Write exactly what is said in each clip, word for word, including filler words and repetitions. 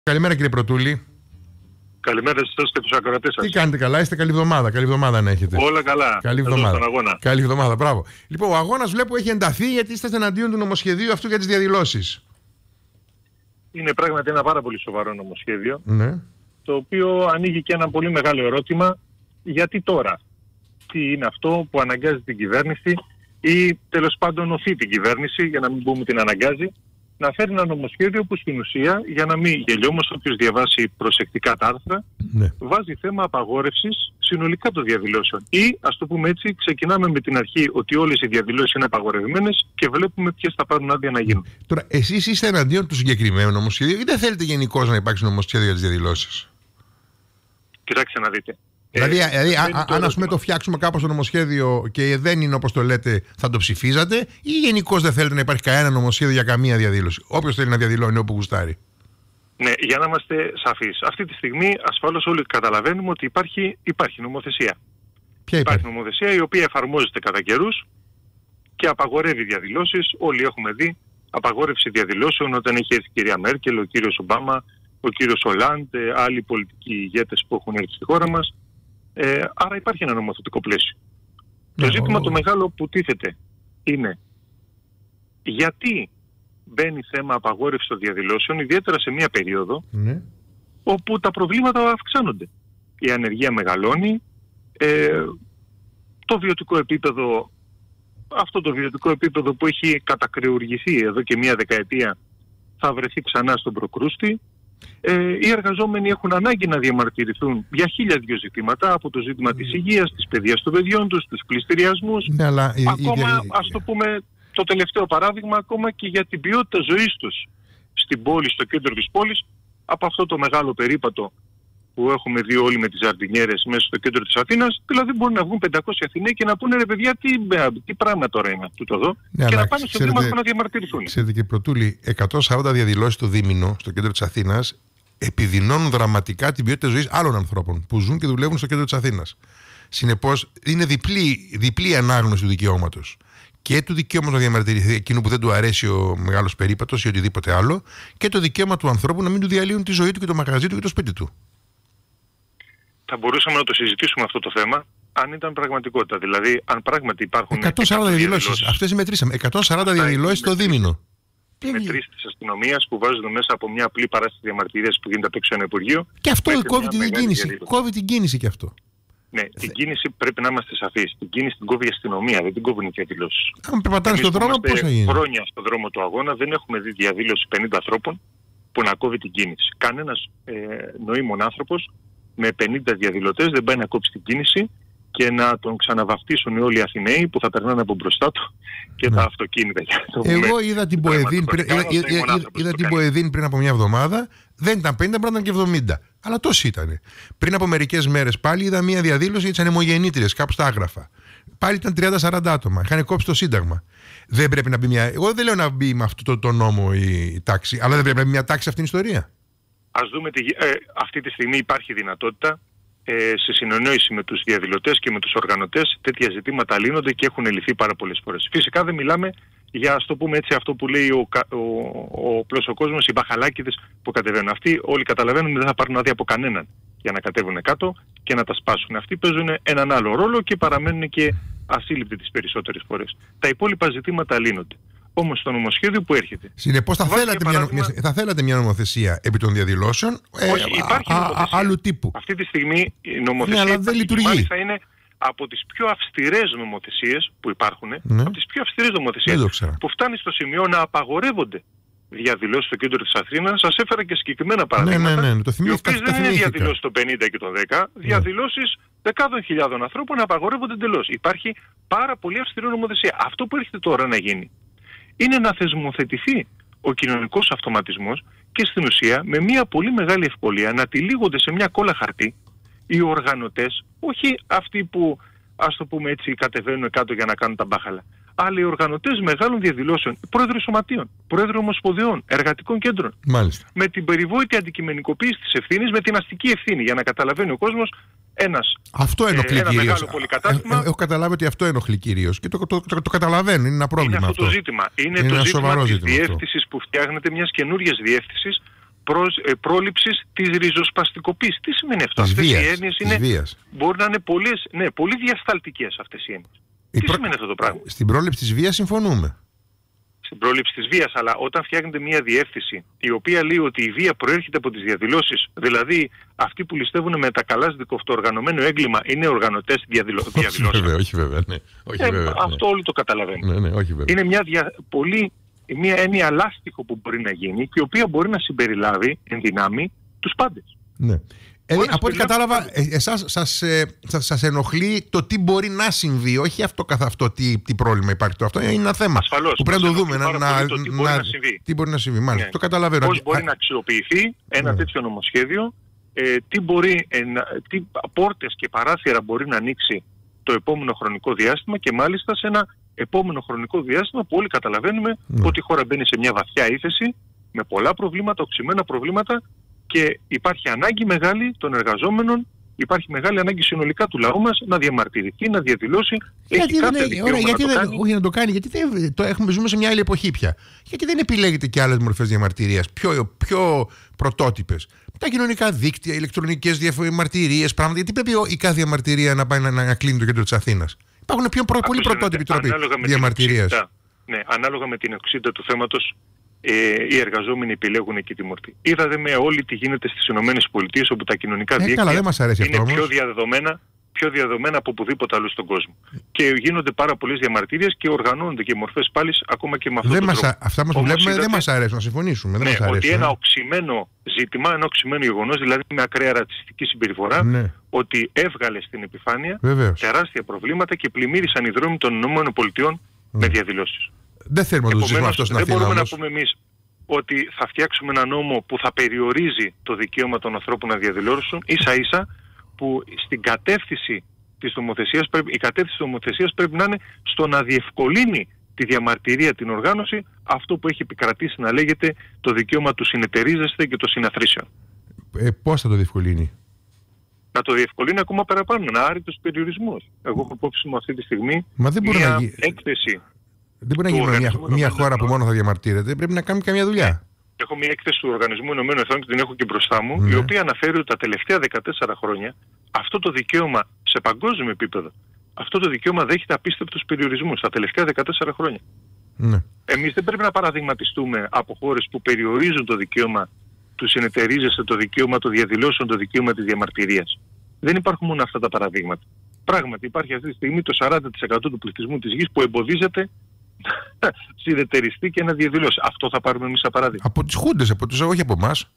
Καλημέρα κύριε Πρωτούλη. Καλημέρα σε εσάς και τους ακροατές σας. Τι κάνετε, καλά, είστε? Καλή εβδομάδα, καλή εβδομάδα να έχετε. Όλα καλά. Καλή εβδομάδα. Καλή εβδομάδα, μπράβο. Λοιπόν, ο αγώνας βλέπω έχει ενταθεί γιατί είστε εναντίον του νομοσχεδίου αυτού για τις διαδηλώσεις. Είναι πράγματι ένα πάρα πολύ σοβαρό νομοσχέδιο, ναι. το οποίο ανοίγει και ένα πολύ μεγάλο ερώτημα, γιατί τώρα? Τι είναι αυτό που αναγκάζει την κυβέρνηση ή τέλος πάντων οθεί την κυβέρνηση, για να μην πούμε την αναγκάζει, να φέρει ένα νομοσχέδιο που στην ουσία, για να μην γελιόμαστε, όποιος διαβάσει προσεκτικά τα άρθρα, ναι. βάζει θέμα απαγόρευσης συνολικά των διαδηλώσεων. Ή, ας το πούμε έτσι, ξεκινάμε με την αρχή ότι όλες οι διαδηλώσεις είναι απαγορευμένες και βλέπουμε ποιες θα πάρουν άδεια να γίνουν. Τώρα, εσείς είστε εναντίον του συγκεκριμένου νομοσχεδίου ή δεν θέλετε γενικώς να υπάρξει νομοσχέδιο για τις διαδηλώσεις? Κοιτάξτε να δείτε. Δηλαδή, ε, δηλαδή α, αν ας πούμε το φτιάξουμε κάπως το νομοσχέδιο και δεν είναι όπως το λέτε, θα το ψηφίζατε, ή γενικώς δεν θέλετε να υπάρχει κανένα νομοσχέδιο για καμία διαδήλωση? Όποιος θέλει να διαδηλώνει όπου γουστάρει. Ναι, για να είμαστε σαφείς. Αυτή τη στιγμή ασφαλώς όλοι καταλαβαίνουμε ότι υπάρχει, υπάρχει νομοθεσία. Ποια υπάρχει? Υπάρχει νομοθεσία η οποία εφαρμόζεται κατά καιρούς και απαγορεύει διαδηλώσεις. Όλοι έχουμε δει απαγόρευση διαδηλώσεων όταν έχει έρθει η κυρία Μέρκελ, ο κύριος Ομπάμα, ο κύριος Ολάντ, άλλοι πολιτικοί ηγέτες που έχουν έρθει στη χώρα μας. Ε, άρα υπάρχει ένα νομοθετικό πλαίσιο. Ναι, το ζήτημα ο... το μεγάλο που τίθεται είναι γιατί μπαίνει θέμα απαγόρευση των διαδηλώσεων, ιδιαίτερα σε μια περίοδο ναι. όπου τα προβλήματα αυξάνονται. Η ανεργία μεγαλώνει, ε, το βιωτικό επίπεδο, αυτό το βιωτικό επίπεδο που έχει κατακρεουργηθεί εδώ και μια δεκαετία, θα βρεθεί ξανά στον προκρούστη. Ε, οι εργαζόμενοι έχουν ανάγκη να διαμαρτυρηθούν για χίλια δυο ζητήματα, από το ζήτημα της υγείας, της παιδείας των παιδιών τους, τους πληστηριασμούς, ναι, αλλά ακόμα, η, η, ας το πούμε, το τελευταίο παράδειγμα, ακόμα και για την ποιότητα ζωής τους στην πόλη, στο κέντρο της πόλης, από αυτό το μεγάλο περίπατο που έχουμε δει όλοι με τις ζαρτινιέρες μέσα στο κέντρο της Αθήνας. Δηλαδή μπορούν να βγουν πεντακόσιοι Αθηναίοι και να πούνε ρε παιδιά τι, τι πράγμα τώρα είναι αυτό εδώ, ναι, και να πάνε στο δήμαρχο να διαμαρτυρηθούν. Ξέρετε κύριε Πρωτούλη, εκατόν σαράντα διαδηλώσεις το δίμηνο στο κέντρο της Αθήνας επιδεινώνουν δραματικά την ποιότητα ζωής άλλων ανθρώπων που ζουν και δουλεύουν στο κέντρο της Αθήνας. Συνεπώς είναι διπλή, διπλή ανάγνωση του δικαιώματος. Και του δικαίωμα να διαμαρτυρηθεί εκείνο που δεν του αρέσει ο μεγάλος περίπατος ή οτιδήποτε άλλο, και το δικαίωμα του ανθρώπου να μην του διαλύουν τη ζωή του και το μαγαζί του και το σπίτι του. Θα μπορούσαμε να το συζητήσουμε αυτό το θέμα αν ήταν πραγματικότητα. Δηλαδή, αν πράγματι υπάρχουν εκατόν σαράντα διαδηλώσεις. Αυτές μετρήσαμε. εκατόν σαράντα διαδηλώσεις το δίμηνο. Μετρήσεις της αστυνομίας που βάζουν μέσα από μια απλή παράσταση διαμαρτυρίας που γίνεται απ' έξω ένα Υπουργείο. Και αυτό κόβει την κίνηση. Κόβει την κίνηση και αυτό. Ναι, την κίνηση πρέπει να είμαστε σαφείς. Την κίνηση την κόβει η αστυνομία, δεν την κόβουν οι διαδηλώσεις. Αν περπατάνε στον δρόμο, πώς θα γίνει? Χρόνια στον δρόμο του αγώνα δεν έχουμε δει διαδήλωση πενήντα ανθρώπων που να κόβει την κίνηση. Κανένας ε, νοήμων άνθρωπος με πενήντα διαδηλωτές δεν πάει να κόψει την κίνηση και να τον ξαναβαφτίσουν όλοι οι Αθηναίοι που θα περνάνε από μπροστά του και ναι. τα αυτοκίνητα. Εγώ είδα την Ποεδίν πριν, πριν, πριν από μια εβδομάδα, δεν ήταν πενήντα, πρέπει να ήταν και εβδομήντα. Αλλά τόσοι ήταν. Πριν από μερικές μέρες πάλι είδα μια διαδήλωση για τις ανεμογεννήτριες, κάπου στα άγραφα. Πάλι ήταν τριάντα σαράντα άτομα. Είχαν κόψει το Σύνταγμα. Δεν πρέπει να μπει μια. Εγώ δεν λέω να μπει με αυτό το, το νόμο η τάξη, αλλά δεν πρέπει να μπει μια τάξη σε αυτήν την ιστορία. Ας δούμε τι, ε, αυτή τη στιγμή υπάρχει δυνατότητα ε, σε συνεννόηση με τους διαδηλωτές και με τους οργανωτές τέτοια ζητήματα λύνονται και έχουν λυθεί πάρα πολλές φορές. Φυσικά δεν μιλάμε για, ας το πούμε έτσι, αυτό που λέει ο, ο, ο, ο πλός ο κόσμος, οι μπαχαλάκηδες που κατεβαίνουν. Αυτοί όλοι καταλαβαίνουν ότι δεν θα πάρουν άδεια από κανέναν για να κατέβουν κάτω και να τα σπάσουν. Αυτοί παίζουν έναν άλλο ρόλο και παραμένουν και ασύλληπτοι τις περισσότερες φορές. Τα υπόλοιπα ζητήματα λύνονται. Όμως το νομοσχέδιο που έρχεται. Συνεπώς θα, παράδειγμα... θα θέλατε μια νομοθεσία επί των διαδηλώσεων. Όχι, ε, υπάρχει α, νομοθεσία. Α, άλλου τύπου. Αυτή τη στιγμή η νομοθεσία ναι, αλλά δεν λειτουργεί. Θα είναι από τις πιο αυστηρές νομοθεσίες που υπάρχουν, ναι. από τις πιο αυστηρές νομοθεσίες που φτάνει στο σημείο να απαγορεύονται διαδηλώσεις στο κέντρο της Αθήνας. Σας έφερα και συγκεκριμένα παραδείγματα. Ναι, ναι, ναι, το οι οποίες δεν είναι διαδηλώσεις των πενήντα και των δέκα, ναι. διαδηλώσεις δεκάδων χιλιάδων ανθρώπων να απαγορεύονται εντελώς. Υπάρχει πάρα πολύ αυστηρή νομοθεσία. Αυτό που έρχεται τώρα να γίνει είναι να θεσμοθετηθεί ο κοινωνικός αυτοματισμός και στην ουσία με μια πολύ μεγάλη ευκολία να τυλίγονται σε μια κόλλα χαρτί οι οργανωτές, όχι αυτοί που, ας το πούμε έτσι, κατεβαίνουν κάτω για να κάνουν τα μπάχαλα, αλλά οι οργανωτές μεγάλων διαδηλώσεων, πρόεδροι σωματείων, πρόεδροι ομοσπονδιών, εργατικών κέντρων. Μάλιστα. Με την περιβόητη αντικειμενικοποίηση της ευθύνης, με την αστική ευθύνη, για να καταλαβαίνει ο κόσμος ένας. Αυτό ενοχλεί ε, κυρίως. Πολυκατάστημα. Έχω καταλάβει ότι αυτό ενοχλεί κυρίως και το, το, το, το, το καταλαβαίνω, είναι ένα πρόβλημα. Είναι αυτό, αυτό το ζήτημα. Είναι, είναι το ένα ζήτημα της ζήτημα διεύθυνσης που φτιάχνεται, μιας καινούργιας διεύθυνσης προς, ε, πρόληψης της ριζοσπαστικοποίησης. Τι σημαίνει αυτό? Της Αυτές βίας, οι έννοιες της είναι, βίας. μπορεί να είναι πολλές, ναι, πολύ διασταλτικές αυτές οι έννοιες. Η Τι προ... σημαίνει αυτό το πράγμα? Στην πρόληψη της βίας συμφωνούμε. Στην πρόληψη της βίας, αλλά όταν φτιάχνετε μια διεύθυνση η οποία λέει ότι η βία προέρχεται από τις διαδηλώσεις, δηλαδή αυτοί που ληστεύουν με τα καλάσδικο αυτοοργανωμένο έγκλημα είναι οργανωτές διαδηλώσεων. Όχι βέβαια, όχι βέβαια. Ναι. Όχι, ε, βέβαια, αυτό ναι. όλοι το καταλαβαίνουν. Ναι, ναι, όχι, βέβαια. Είναι μια, δια... πολύ... μια έννοια λάστιχο που μπορεί να γίνει και η οποία μπορεί να συμπεριλάβει εν δυνάμει τους πάντες. Ναι. Ε, από ό,τι κατάλαβα, ε, εσάς σας, ε, σας, σας ενοχλεί το τι μπορεί να συμβεί, όχι αυτό καθ' αυτό τι, τι πρόβλημα υπάρχει. Το αυτό είναι ένα θέμα ασφαλώς, που πρέπει να το δούμε. Να, να, το τι να, μπορεί να, να συμβεί. Τι μπορεί να συμβεί, μάλιστα. Ναι. Το καταλαβαίνω. Πώς μπορεί Α, να αξιοποιηθεί ένα ναι. τέτοιο νομοσχέδιο, ε, τι, μπορεί, ε, να, τι πόρτες και παράθυρα μπορεί να ανοίξει το επόμενο χρονικό διάστημα και μάλιστα σε ένα επόμενο χρονικό διάστημα που όλοι καταλαβαίνουμε ναι. ότι η χώρα μπαίνει σε μια βαθιά ύφεση με πολλά προβλήματα, οξυμένα προβλήματα και υπάρχει ανάγκη μεγάλη των εργαζόμενων, υπάρχει μεγάλη ανάγκη συνολικά του λαού μας να διαμαρτυρηθεί, να διαδηλώσει. Γιατί έχει δεν, κάθε είναι, ωραία, γιατί να το δεν, κάνει. όχι να το κάνει, γιατί δεν, το έχουμε, ζούμε σε μια άλλη εποχή πια. Γιατί δεν επιλέγετε και άλλες μορφές διαμαρτυρίας, πιο, πιο πρωτότυπες. Τα κοινωνικά δίκτυα, ηλεκτρονικές διαμαρτυρίες, πράγματα. Γιατί πρέπει η κάθε διαμαρτυρία να πάει να, να κλείνει το κέντρο της Αθήνας? Υπάρχουν πιο προ, πολύ πρωτότυποι τρόποι διαμαρτυρίας. Ναι, ανάλογα με την οξύτητα του θέματος, ε, οι εργαζόμενοι επιλέγουν εκεί τη μορφή. Είδατε με όλοι τι γίνεται στις ΗΠΑ, όπου τα κοινωνικά ε, δίκτυα καλά, δεν μας αρέσει είναι αυτό, πιο διαδεδομένα, πιο διαδεδομένα από οπουδήποτε αλλού στον κόσμο. Και γίνονται πάρα πολλές διαμαρτυρίες και οργανώνονται και μορφές πάλι ακόμα και με αυτό δεν το μας, τρόπο. Αυτά μας που Όμως βλέπουμε είδατε, δεν μας αρέσουν, να συμφωνήσουμε. Δεν ναι, μας αρέσουν, ότι ε. ένα οξυμένο ζήτημα, ένα οξυμένο γεγονός, δηλαδή μια ακραία ρατσιστική συμπεριφορά, ναι. ότι έβγαλε στην επιφάνεια Βεβαίως. τεράστια προβλήματα και πλημμύρισαν οι δρόμοι των ΗΠΑ με διαδηλώσεις. Δεν θέλουμε να το ζήσουμε αυτό στην Αθήνα. Δεν μπορούμε όμως. να πούμε εμείς ότι θα φτιάξουμε ένα νόμο που θα περιορίζει το δικαίωμα των ανθρώπων να διαδηλώσουν, ίσα ίσα που στην κατεύθυνση της νομοθεσίας πρέπει, η κατεύθυνση της νομοθεσίας πρέπει να είναι στο να διευκολύνει τη διαμαρτυρία, την οργάνωση, αυτό που έχει επικρατήσει να λέγεται το δικαίωμα του συνεταιρίζεστε και των συναθρήσεων. Ε, πώς θα το διευκολύνει? Να το διευκολύνει ακόμα παραπάνω, να άρει τους περιορισμούς. Εγώ έχω υπόψη μου αυτή τη στιγμή Μα δεν μπορεί μια να γι... έκθεση. Δεν μπορεί να γίνει μια, μια χώρα που μόνο θα διαμαρτύρεται. Πρέπει να κάνει καμιά δουλειά. Έχω μια έκθεση του Οργανισμού Ηνωμένων Εθνών και την έχω και μπροστά μου, ναι. η οποία αναφέρει ότι τα τελευταία δεκατέσσερα χρόνια αυτό το δικαίωμα σε παγκόσμιο επίπεδο, αυτό το δικαίωμα δέχεται απίστευτους περιορισμούς τα τελευταία δεκατέσσερα χρόνια. Ναι. Εμείς δεν πρέπει να παραδειγματιστούμε από χώρες που περιορίζουν το δικαίωμα του συνεταιρίζεστε, το δικαίωμα των διαδηλώσεων, το δικαίωμα της διαμαρτυρίας. Δεν υπάρχουν μόνο αυτά τα παραδείγματα. Πράγματι υπάρχει αυτή τη στιγμή το σαράντα τοις εκατό του πληθυσμού της γης που εμποδίζεται να συνεταιριστεί και να διαδηλώσει. Αυτό θα πάρουμε εμείς σαν παράδειγμα. Από τις χούντες, από τους, όχι από εμάς.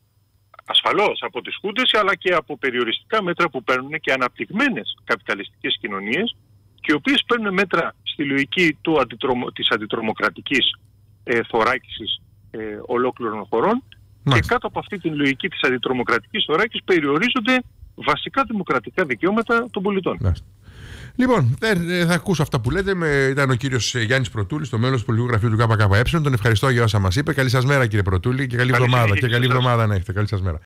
Ασφαλώς από τις χούντες, αλλά και από περιοριστικά μέτρα που παίρνουν και αναπτυγμένες καπιταλιστικές κοινωνίες και οι οποίες παίρνουν μέτρα στη λογική του αντιτρομο, της αντιτρομοκρατικής ε, θωράκισης ε, ολόκληρων χωρών. Μάλιστα. Και κάτω από αυτή την λογική της αντιτρομοκρατικής θωράκισης περιορίζονται βασικά δημοκρατικά δικαιώματα των πολιτών. Μάλιστα. Λοιπόν, θα ακούσω αυτά που λέτε. Με, ήταν ο κύριος Γιάννης Πρωτούλης, το μέλος του Πολιτικού Γραφείου του ΚΚΕ. Τον ευχαριστώ για όσα μας είπε. Καλή σας μέρα, κύριε Πρωτούλη, και καλή εβδομάδα. Και καλή εβδομάδα να έχετε. Καλή σας μέρα.